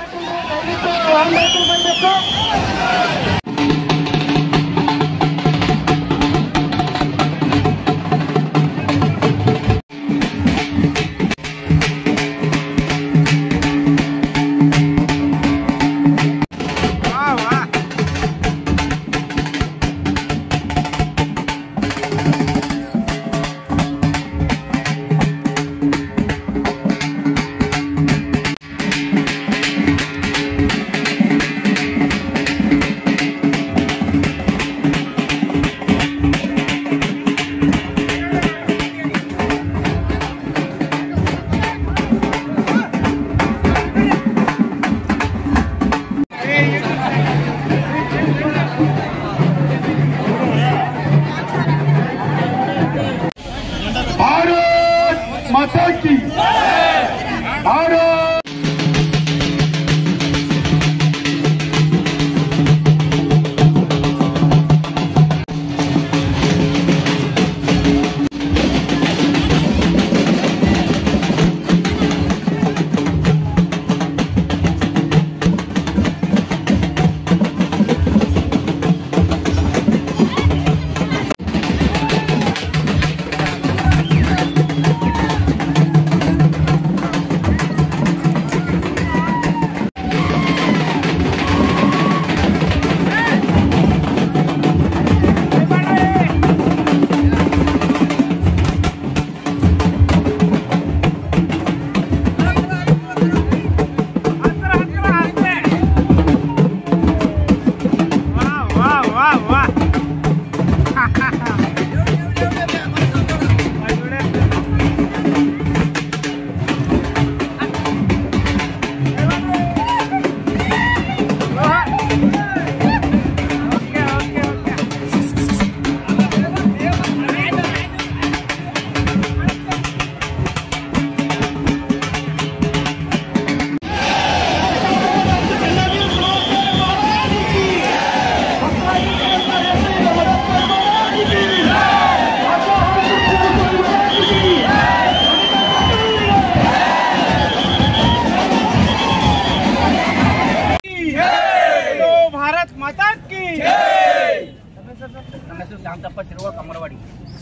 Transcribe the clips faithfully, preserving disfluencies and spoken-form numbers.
ಶಾಂತಪ್ಪ ಶಿರುವ ಕಮ್ಮರವಾಡಿ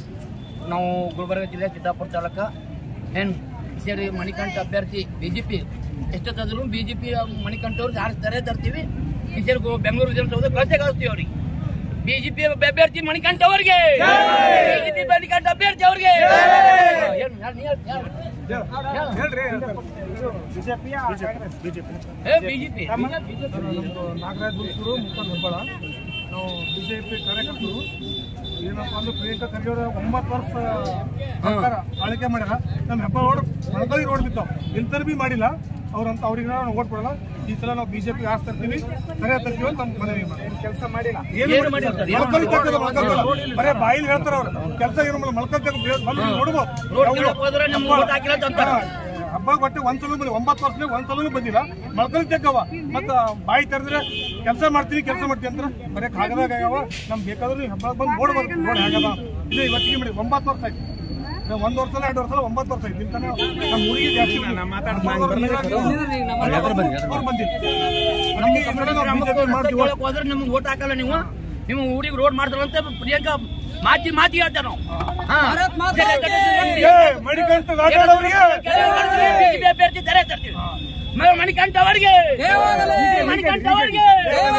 ನಾವು ಗುಲ್ಬರ್ಗ ಜಿಲ್ಲೆ ಸಿದ್ದಾಪುರ ತಾಲೂಕ ಏನು ಸೇರಿ ಮಣಿಕಂಠ ಅಭ್ಯರ್ಥಿ ಬಿಜೆಪಿ ಎಷ್ಟೊತ್ತಾದ್ರೂ ಬಿಜೆಪಿ ಮಣಿಕಂಠ ಅವ್ರು ಆರಿಸ್ತಾರೆ ತರ್ತೀವಿ ಈ ಸೇರಿ ಬೆಂಗಳೂರು ವಿಧಾನಸೌಧ ಕಳಸೆ ಕಳಿಸ್ತೀವಿ ಅವ್ರಿಗೆ ಬಿಜೆಪಿ ಅಭ್ಯರ್ಥಿ ಮಣಿಕಂಠ ಅವ್ರಿಗೆ ಬಿಜೆಪಿ ಮಣಿಕಂಠ ಅಭ್ಯರ್ಥಿ ಅವ್ರಿಗೆ ಬಿಜೆಪಿ ನಾಗರಾಜ್ ಹುಲ್ಸೂರು ಮುಖಂಡ ಹೆಬ್ಬಾಳ ನಾವು ಬಿಜೆಪಿ ಕಾರ್ಯಕರ್ತರು ಏನಪ್ಪ ಅಂದ್ರೆ ಪ್ರಿಯಾಂಕಾ ಖರ್ಗೆ ಅವರ ಒಂಬತ್ತು ವರ್ಷ ಸರ್ಕಾರ ಆಳ್ವಿಕೆ ಮಾಡ್ಯಾರ ನಮ್ಮ ಹೆಬ್ಬಾಳ ರೋಡ್ ಮಳಕಳಿ ರೋಡ್ ಬಿದ್ದಾವ ಇಂಥರ್ ಬಿ ಮಾಡಿಲ್ಲ ಅವ್ರಂತ ಅವ್ರಿಗೆ ನಾವು ಓಟ್ ಕೊಡಲ್ಲ ಈ ಸಲ ನಾವು ಬಿಜೆಪಿ ಆಸ್ತಾ ಇರ್ತೀವಿ ಕರೆ ತರ್ತೀವಿ ಅಂತ ನಮ್ಮ ಮನವಿ ಕೆಲಸ ಮಾಡಿಲ್ಲ ಏನು ಬರೇ ಬಾಯಿಲಿ ಹೇಳ್ತಾರ ಅವ್ರು ಕೆಲಸ ಏನು ನೋಡ್ಬೋದು ಹಬ್ಬ ಕೊಟ್ಟೆ ಒಂದ್ಸಲ ಬಂದಿ ಒಂಬತ್ತು ವರ್ಷ ಒಂದ್ಸಲೂ ಬಂದಿಲ್ಲ ಮಳ್ಕಲಿ ತೆಕ್ಕವ ಮತ್ತ ಬಾಯಿ ತೆರೆದ್ರೆ ಕೆಲಸ ಮಾಡ್ತೀವಿ ಕೆಲಸ ಮಾಡ್ತೀವಿ ಅಂತ ಬರೀ ಕಾಗದಾಗ ಆಗ್ಯಾವ ನಮ್ಗೆ ಬೇಕಾದ್ರೆ ಹಬ್ಬ ಬಂದು ನೋಡ್ಬಾರ್ದು ನೋಡಿ ಆಗದ ಇಲ್ಲ ಇವತ್ತಿಗೆ ಮಾಡಿ ಒಂಬತ್ತು ವರ್ಷ ಆಯ್ತು ಒಂದ್ ವರ್ಷ ಎರಡು ವರ್ಷ ಒಂಬತ್ತು ವರ್ಷ ಆಯ್ತು ಇಂತ ನಮ್ಮ ಊರಿಗೆ ಹೋದ್ರೆ ನಮ್ಗೆ ಓಟ್ ಹಾಕಲ್ಲ ನೀವು ನಿಮ್ಮ ಊರಿಗೆ ರೋಡ್ ಮಾಡ್ತಾರಂತೆ ಪ್ರಿಯಾಂಕಾ ಮಾತಿ ಮಾತಿ ಹೇಳ್ತಾರೆ ನಾವು ಅಭ್ಯರ್ಥಿ ತರ ತರ್ತೀವಿ ಮಣಿಕಂಠ ಅವರಿಗೆ ಮಣಿಕಂಠ ಅವರಿಗೆ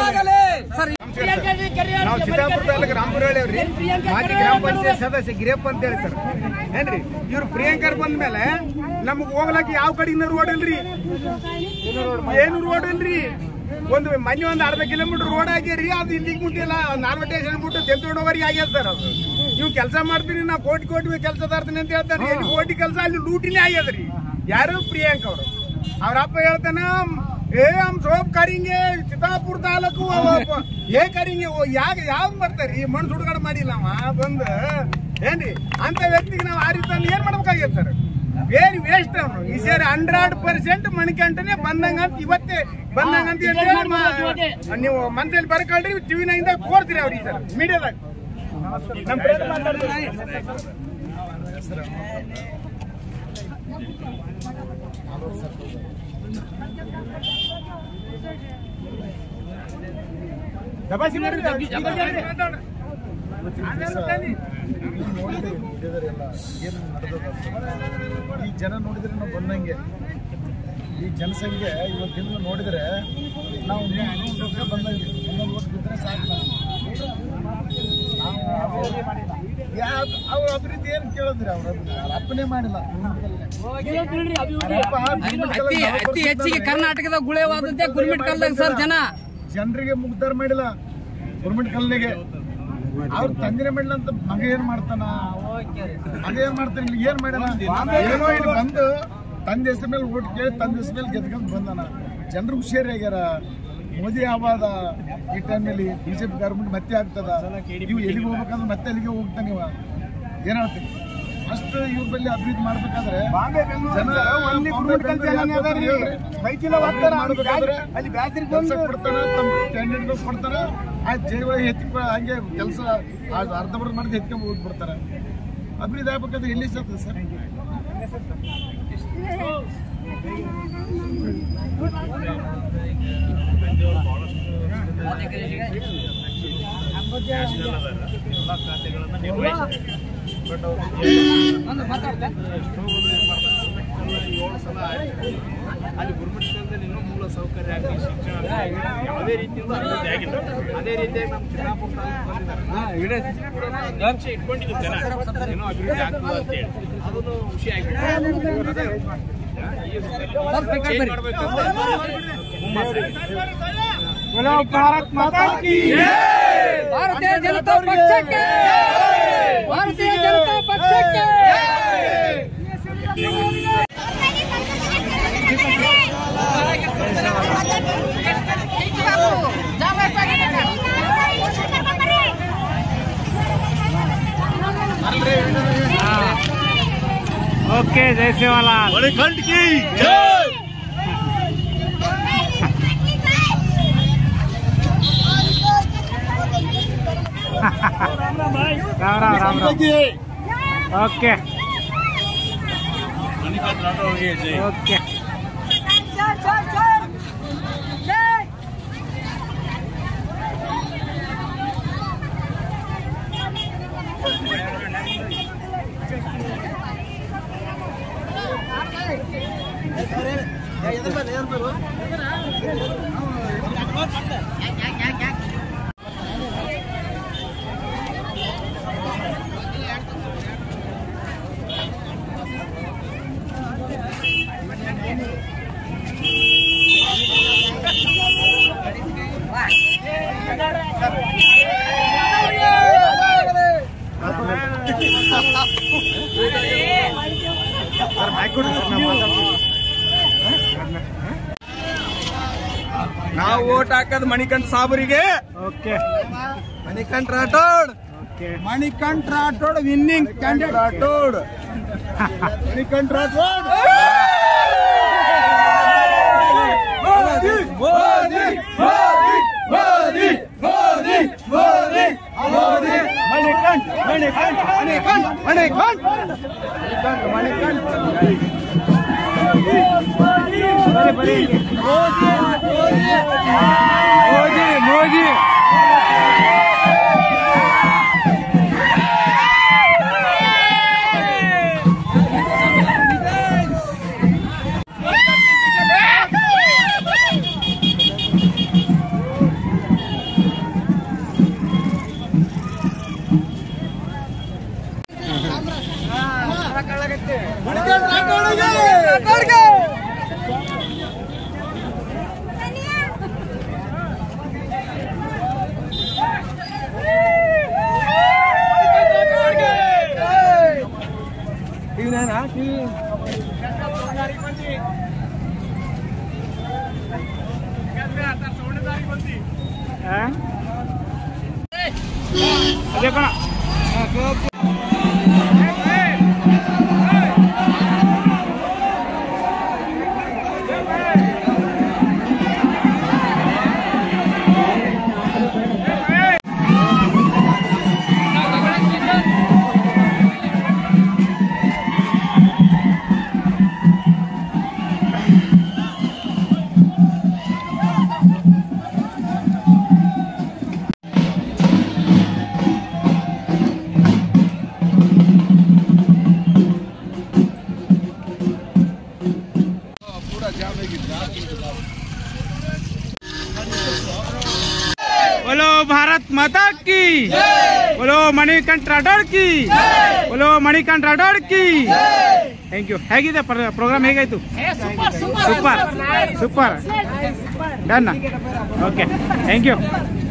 ನಾವು ಸಿದ್ದಾಪುರ ತಾಲೂಕು ರಾಮಪುರಹಳ್ಳಿ ಅವ್ರಿ ಮಾಜಿ ಗ್ರಾಮ ಪಂಚಾಯತ್ ಸದಸ್ಯ ಗಿರಿಯಪ್ಪ ಅಂತ ಹೇಳಿ ಸರ್ ಏನ್ರಿ ಇವ್ರು ಪ್ರಿಯಾಂಕರ್ ಬಂದ ಮೇಲೆ ನಮಗ್ ಹೋಗ್ಲಕ್ಕೆ ಯಾವ ಕಡೆಗಿನ ರೋಡ್ ಇಲ್ರಿ ಏನು ರೋಡ್ ಇಲ್ರಿ ಒಂದು ಮನೆ ಒಂದು ಅರ್ಧ ಕಿಲೋಮೀಟರ್ ರೋಡ್ ಆಗ್ಯಾರಿ ಅದು ಇಲ್ಲಿಗೆ ಮುಟ್ಟಿಲ್ಲ ನಾಲ್ಕು ಸ್ಟೇಷನ್ ಬಿಟ್ಟು ತೆಂತೋಡೋವರೆಗೆ ಆಗ್ಯದ ಸರ್ ಅದು ನೀವು ಕೆಲಸ ಮಾಡ್ತೀರಿ ನಾ ಕೋಟಿ ಕೋಟಿ ಕೆಲಸ ತರ್ತೀನಿ ಅಂತ ಹೇಳ್ತಾರೆ ಎಲ್ಲಿ ಕೋಟಿ ಕೆಲಸ ಅಲ್ಲಿ ಲೂಟಿನೇ ಆಗ್ಯದ್ರಿ ಯಾರು ಪ್ರಿಯಾಂಕ ಅವರು ಅವ್ರಪ್ಪ ಹೇಳ್ತಾನ ಏ ಹಮ್ ಸೋಪ್ ಕರಿಂಗೆ ಸಿದ್ದಾಪುರ ತಾಲೂಕು ಏ ಕರಿಂಗೆ ಯಾಗ ಯಾವ್ ಬರ್ತಾರಿ ಮಣ್ಣು ಸುಡುಗಡೆ ಮಾಡಿಲ್ಲ ಅವ ಬಂದ ಏನ್ರಿ ಅಂತ ವ್ಯಕ್ತಿಗೆ ನಾವು ಆ ರೀತಿ ಏನ್ ಮಾಡ್ಬೇಕಾಗ್ಯದ ಸರ್ ವೆರಿ ವೇಸ್ಟ್ ಅವನು ಈ ಸೇರಿ ಹಂಡ್ರೆಡ್ ಪರ್ಸೆಂಟ್ ಮಣಿಕಂಠನೆ ಬಂದಂಗಂತ ಇವತ್ತೇ ಬಂದಂಗಂತ ನೀವು ಮನಸ್ಸಲ್ಲಿ ಬರ್ಕೊಳ್ರಿ ಟಿವಿ ನೈನ್ ತೋರ್ತೀರಿ ಅವ್ರಿಗೆ ಸರ್ ಮೀಡಿಯಾದಾಗ ನಮ್ಮ ಪ್ರಯತ್ನ ಮಾತಾಡ್ತೀವಿ ದಬಾಸಿ ನೋಡ್ರಿ ನೋಡಿದ್ರೆ ಎಲ್ಲ ಏನು ನಡೆದ ಈ ಜನ ನೋಡಿದ್ರೆ ನಾವು ಬಂದಂಗೆ ಈ ಜನಸಂಖ್ಯೆ ಇವತ್ತಿನ ನೋಡಿದರೆ ನಾವು ಬಂದಂಗೆ ಇನ್ನೊಂದು ಓಟ್ ಬಿದ್ದರೆ ಸಾಕು ನಾವು ಅವ್ರ ಅಭಿವೃದ್ಧಿ ಏನು ಕೇಳಿದ್ರಿ ಅವ್ರ ಅಪ್ಪನೇ ಮಾಡಿಲ್ಲ. ಅತಿ ಹೆಚ್ಚಿಗೆ ಕರ್ನಾಟಕದ ಗುಳೆವಾದದ್ದೇ ಗುರುಮಿಟ್ ಕಾಲದಾಗ ಸರ್ ಜನ ಜನರಿಗೆ ಮುಗ್ದಾರ ಮಾಡಿಲ್ಲ. ಗುರುಮಿಟ್ ಕಾಲನಿಗೆ ಅವ್ರ ತಂದಿನ ಮಾಡಿಲ್ಲ ಅಂತ ಮಗ ಏನ್ ಮಾಡ್ತಾನ ಮಗ ಏನ್ ಮಾಡ್ತಾನ ಇಲ್ಲಿ ಏನ್ ಮಾಡ್ಯಾನ ಏನೋ ಇಲ್ಲಿ ಬಂದು ತಂದೆ ಹೆಸರ ಮೇಲೆ ಓಟ್ ಕೇಳಿ ತಂದೆ ಹೆಸರ ಮೇಲೆ ಗೆದ್ಕೊಂಡು ಬಂದಾನ. ಜನರು ಹುಷಾರಿ ಆಗ್ಯಾರ. ಮೋದಿ ಆವಾದ ಈ ಟೈಮ್ನಲ್ಲಿ ಬಿಜೆಪಿ ಗೌರ್ಮೆಂಟ್ ಮತ್ತೆ ಆಗ್ತದ. ನೀವು ಎಲ್ಲಿಗೆ ಹೋಗ್ಬೇಕಂದ್ರೆ ಮತ್ತೆ ಅಲ್ಲಿಗೆ ಹೋಗ್ತಾನೆ ಇವ ಏನ್ ಹೇಳ್ತೀನಿ ಅಷ್ಟು ಇವ್ರ ಬಲ್ಲಿ ಅಭಿವೃದ್ಧಿ ಮಾಡ್ಬೇಕಾದ್ರೆ ಕೊಡ್ತಾನ ತಮ್ಮ ಕ್ಯಾಂಡಿಡೇಟ್ ಕೊಡ್ತಾರ ಆ ಜೈಗಳಿಗೆ ಎತ್ತಿ ಹಂಗೆ ಕೆಲಸ ಅರ್ಧಬರ್ಧ ಮಾಡಿದ ಎತ್ಕೊಂಡು ಹೋಗ್ಬಿಡ್ತಾರ. ಅಭಿವೃದ್ಧಿ ಆಗ್ಬೇಕಾದ್ರೆ ಎಲ್ಲಿ ಸಾಧ್ಯ ಸರ್? ಬಟ್ ಅವರು ಏಳು ಸಲ ಆಯಿತು. ಅಲ್ಲಿ ಗುರುಮಠದಲ್ಲಿ ಇನ್ನೂ ಮೂಲ ಸೌಕರ್ಯ ಆಗಲಿ, ಶಿಕ್ಷಣ ಯಾವುದೇ ರೀತಿಯಿಂದ ಅಭಿವೃದ್ಧಿ ಆಗಿಲ್ಲ. ಅದೇ ರೀತಿಯಾಗಿ ನಮ್ಮ ಚಿತ್ತಾಪುರ ನಿರೀಕ್ಷೆ ಇಟ್ಕೊಂಡಿದ್ದು ಜನ ಏನೋ ಅಭಿವೃದ್ಧಿ ಆಗ್ತದೆ ಅಂತೇಳಿ ಅದನ್ನು ಖುಷಿ ಆಗಿದೆ. ಭಾರತ್ ಮಾತಾ ಕಿ ಭಾರತೀಯ ಜನತಾ ಪಕ್ಷಕ್ಕೆ ಭಾರತೀಯ ಜನತಾ ಪಕ್ಷಕ್ಕೆ ओके जय सेवालाल मणिकंठ की जय। राम राम राम राम ओके मणिकंठ राठौड़ की जय। ओके ನಾವು ವೋಟ್ ಹಾಕೋದು ಮಣಿಕಂಠ ಸಾಬರಿಗೆ. Okay Manikantha Rathod. Okay Manikantha Rathod winning candidate Rathod. Manikantha Rathod Modi Modi Modi Modi Modi Modi Manikantha Manikantha Manikantha Manikantha Manikantha ಬರೀ ಬರೀ ಮೋದಿ ಮೋದಿ ಮೋದಿ ಅದೇ ಕಣ बोलो भारत माता की, बोलो ಮಣಿಕಂಠ ರಾಠೋಡ್ की, बोलो ಮಣಿಕಂಠ ರಾಠೋಡ್ की। Thank you. ಹೇಗಿದೆ ಪ್ರೋಗ್ರಾಮ್, ಹೇಗಾಯ್ತು? Super super done. Okay, thank you.